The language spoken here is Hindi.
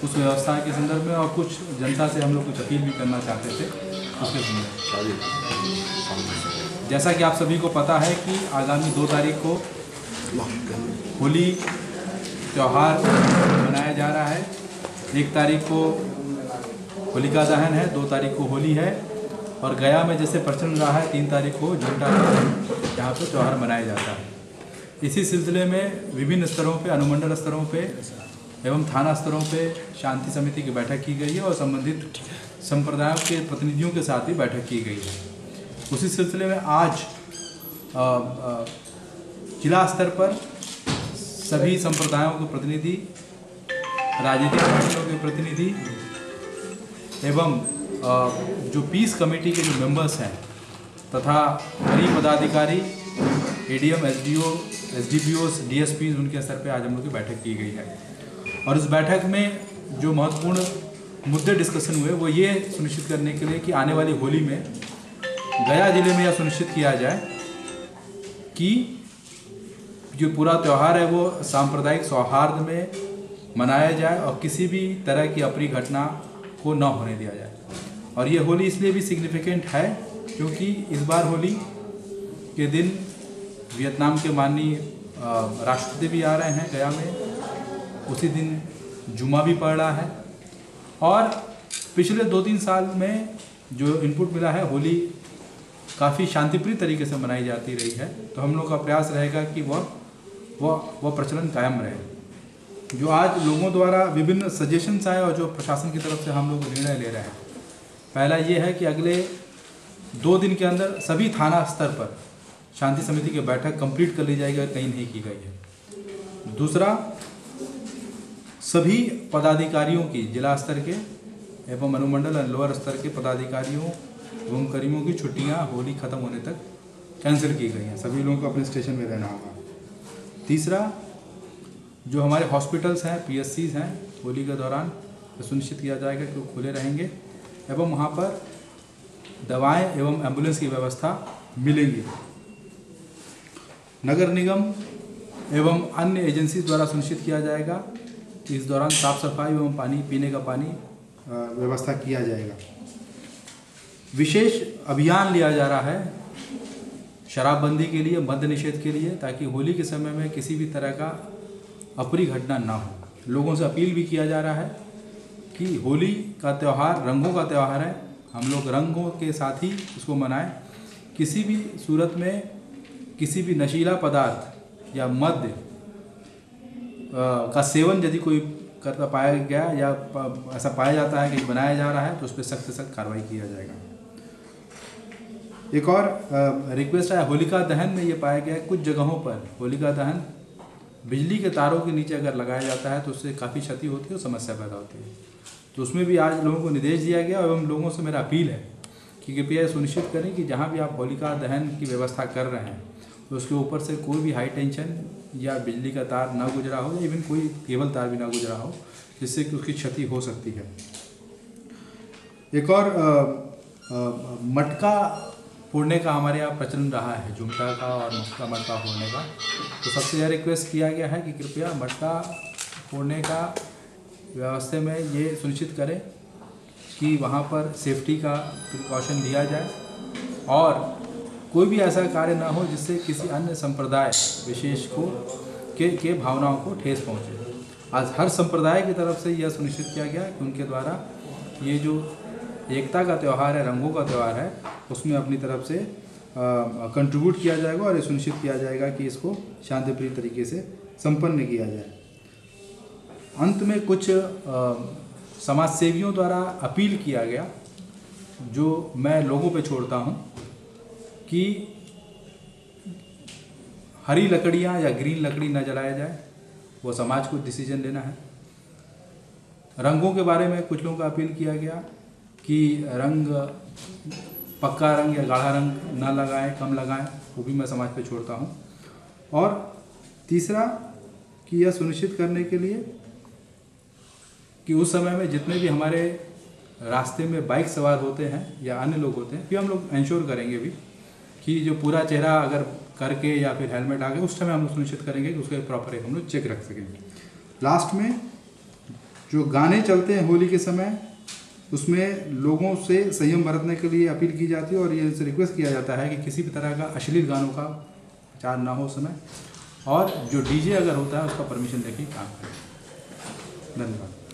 उस व्यवस्था के संदर्भ में और कुछ जनता से हम लोग कुछ अपील भी करना चाहते थे उसके संदर्भ। जैसा कि आप सभी को पता है कि आगामी 2 तारीख को होली त्यौहार मनाया जा रहा है। 1 तारीख को होलिका दहन है, 2 तारीख को होली है और गया में जैसे प्रचलन रहा है 3 तारीख को झंडा यहाँ पर त्यौहार मनाया जाता है। इसी सिलसिले में विभिन्न स्तरों पे, अनुमंडल स्तरों पे एवं थाना स्तरों पे शांति समिति की बैठक की गई है और संबंधित संप्रदायों के प्रतिनिधियों के साथ भी बैठक की गई है। उसी सिलसिले में आज जिला स्तर पर सभी संप्रदायों के प्रतिनिधि, राजनीतिक पार्टियों के प्रतिनिधि एवं जो पीस कमेटी के जो मेंबर्स हैं तथा कई पदाधिकारी, एडीएम, एसडीओ, एसडीपीओ, डीएसपी, उनके स्तर पे आज हम लोग की बैठक की गई है। और इस बैठक में जो महत्वपूर्ण मुद्दे डिस्कशन हुए वो ये सुनिश्चित करने के लिए कि आने वाली होली में गया जिले में यह सुनिश्चित किया जाए कि जो पूरा त्यौहार है वो सांप्रदायिक सौहार्द में मनाया जाए और किसी भी तरह की अप्रिय घटना को न होने दिया जाए। और ये होली इसलिए भी सिग्निफिकेंट है क्योंकि इस बार होली के दिन वियतनाम के माननीय राष्ट्रपति भी आ रहे हैं गया में। उसी दिन जुमा भी पड़ रहा है और पिछले 2-3 साल में जो इनपुट मिला है होली काफ़ी शांतिप्रिय तरीके से मनाई जाती रही है। तो हम लोग का प्रयास रहेगा कि वह प्रचलन कायम रहे। जो आज लोगों द्वारा विभिन्न सजेशंस आए और जो प्रशासन की तरफ से हम लोग निर्णय ले रहे हैं, पहला ये है कि अगले 2 दिन के अंदर सभी थाना स्तर पर शांति समिति की बैठक कंप्लीट कर ली जाएगी अगर कहीं नहीं की गई है। दूसरा, सभी पदाधिकारियों की जिला स्तर के एवं अनुमंडल और लोअर स्तर के पदाधिकारियों एवं कर्मियों की छुट्टियां होली ख़त्म होने तक कैंसिल की गई हैं। सभी लोगों को अपने स्टेशन में रहना होगा। तीसरा, जो हमारे हॉस्पिटल्स हैं, पीएससीज हैं, होली के दौरान सुनिश्चित किया जाएगा कि वो खुले रहेंगे एवं वहाँ पर दवाएं एवं एम्बुलेंस की व्यवस्था मिलेंगी। नगर निगम एवं अन्य एजेंसी द्वारा सुनिश्चित किया जाएगा कि इस दौरान साफ सफाई एवं पानी, पीने का पानी व्यवस्था किया जाएगा। विशेष अभियान लिया जा रहा है शराबबंदी के लिए, मद्य निषेध के लिए, ताकि होली के समय में किसी भी तरह का अप्रिय घटना ना हो। लोगों से अपील भी किया जा रहा है कि होली का त्यौहार रंगों का त्यौहार है, हम लोग रंगों के साथ ही उसको मनाएं। किसी भी सूरत में किसी भी नशीला पदार्थ या मद्य का सेवन यदि कोई करता पाया गया या ऐसा पाया जाता है कि बनाया जा रहा है तो उस पर सख्त से सख्त कार्रवाई किया जाएगा। एक और रिक्वेस्ट है, होलिका दहन में ये पाया गया है कुछ जगहों पर होलिका दहन बिजली के तारों के नीचे अगर लगाया जाता है तो उससे काफ़ी क्षति होती है और समस्या पैदा होती है। तो उसमें भी आज लोगों को निर्देश दिया गया एवं लोगों से मेरा अपील है कि कृपया सुनिश्चित करें कि जहाँ भी आप होलिका दहन की व्यवस्था कर रहे हैं तो उसके ऊपर से कोई भी हाई टेंशन या बिजली का तार ना गुजरा हो या इवन कोई केबल तार भी ना गुजरा हो, जिससे कि उसकी क्षति हो सकती है। एक और मटका फोड़ने का हमारे यहाँ प्रचलन रहा है, झुमका का और मटका फोड़ने का। तो सबसे यह रिक्वेस्ट किया गया है कि कृपया मटका फोड़ने का व्यवस्था में ये सुनिश्चित करें कि वहाँ पर सेफ्टी का प्रिकॉशन लिया जाए और कोई भी ऐसा कार्य ना हो जिससे किसी अन्य संप्रदाय विशेष को के भावनाओं को ठेस पहुँचे। आज हर संप्रदाय की तरफ से यह सुनिश्चित किया गया कि उनके द्वारा ये जो एकता का त्यौहार है, रंगों का त्यौहार है, उसमें अपनी तरफ से कंट्रीब्यूट किया जाएगा और ये सुनिश्चित किया जाएगा कि इसको शांतिप्रिय तरीके से संपन्न किया जाए। अंत में कुछ समाज सेवियों द्वारा अपील किया गया जो मैं लोगों पे छोड़ता हूँ कि हरी लकड़ियाँ या ग्रीन लकड़ी न जलाया जाए, वो समाज को डिसीजन लेना है। रंगों के बारे में कुछ लोगों का अपील किया गया कि रंग पक्का रंग या गाढ़ा रंग ना लगाएं, कम लगाएं, वो भी मैं समाज पे छोड़ता हूँ। और तीसरा कि यह सुनिश्चित करने के लिए कि उस समय में जितने भी हमारे रास्ते में बाइक सवार होते हैं या अन्य लोग होते हैं, फिर हम लोग इंश्योर करेंगे भी कि जो पूरा चेहरा अगर करके या फिर हेलमेट आगे उस समय हम लोग सुनिश्चित करेंगे कि उसका प्रॉपर हम लोग चेक रख सकेंगे। लास्ट में जो गाने चलते हैं होली के समय, उसमें लोगों से संयम बरतने के लिए अपील की जाती है और ये रिक्वेस्ट किया जाता है कि किसी भी तरह का अश्लील गानों का प्रचार ना हो उस समय, और जो डीजे अगर होता है उसका परमिशन लेके काम करें। धन्यवाद।